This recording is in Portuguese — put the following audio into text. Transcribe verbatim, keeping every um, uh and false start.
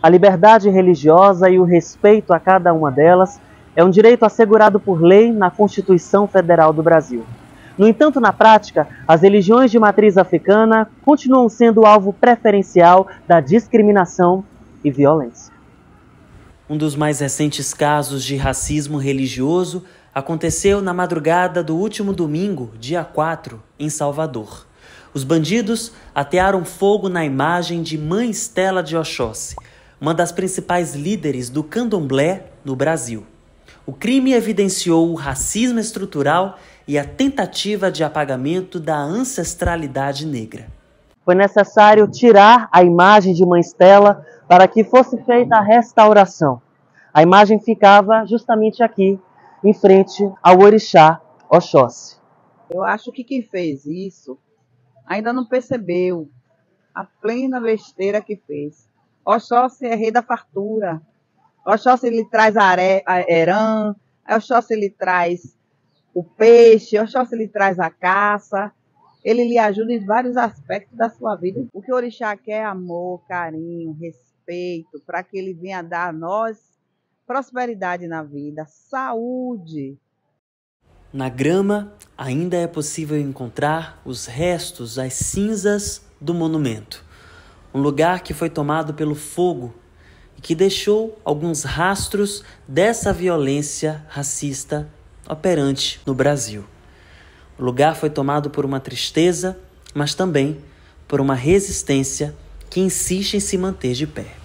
A liberdade religiosa e o respeito a cada uma delas é um direito assegurado por lei na Constituição Federal do Brasil. No entanto, na prática, as religiões de matriz africana continuam sendo alvo preferencial da discriminação e violência. Um dos mais recentes casos de racismo religioso aconteceu na madrugada do último domingo, dia quatro, em Salvador. Os bandidos atearam fogo na imagem de Mãe Estela de Oxóssi, uma das principais líderes do candomblé no Brasil. O crime evidenciou o racismo estrutural e a tentativa de apagamento da ancestralidade negra. Foi necessário tirar a imagem de Mãe Estela para que fosse feita a restauração. A imagem ficava justamente aqui, em frente ao orixá Oxóssi. Eu acho que quem fez isso ainda não percebeu a plena besteira que fez. Oxóssi é rei da fartura. Oxóssi ele traz a herã, Oxóssi ele traz o peixe, Oxóssi ele traz a caça. Ele lhe ajuda em vários aspectos da sua vida. O que o orixá quer é amor, carinho, respeito, para que ele venha dar a nós prosperidade na vida, saúde. Na grama, ainda é possível encontrar os restos, as cinzas do monumento. Um lugar que foi tomado pelo fogo e que deixou alguns rastros dessa violência racista operante no Brasil. O lugar foi tomado por uma tristeza, mas também por uma resistência que insiste em se manter de pé.